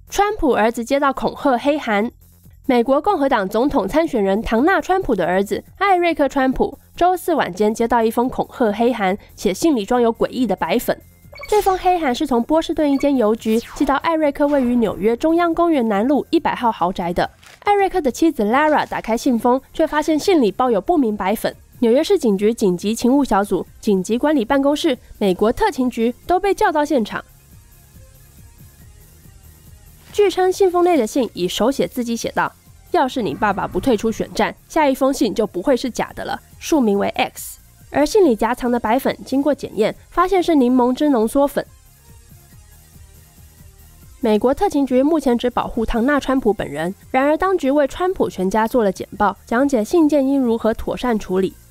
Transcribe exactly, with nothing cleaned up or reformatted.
川普儿子接到恐吓黑函。美国共和党总统参选人唐纳·川普的儿子艾瑞克·川普周四晚间接到一封恐吓黑函，且信里装有诡异的白粉。这封黑函是从波士顿一间邮局寄到艾瑞克位于纽约中央公园南路一百号豪宅的。艾瑞克的妻子 Lara 打开信封，却发现信里包有不明白粉。纽约市警局紧急勤务小组、紧急管理办公室、美国特勤局都被叫到现场。据称，信封内的信以手写字迹写道：“要是你爸爸不退出选战，下一封信就不会是假的了。”署名为 X。而信里夹藏的白粉经过检验，发现是柠檬汁浓缩粉。美国特勤局目前只保护唐纳·川普本人，然而当局为川普全家做了简报，讲解信件应如何妥善处理。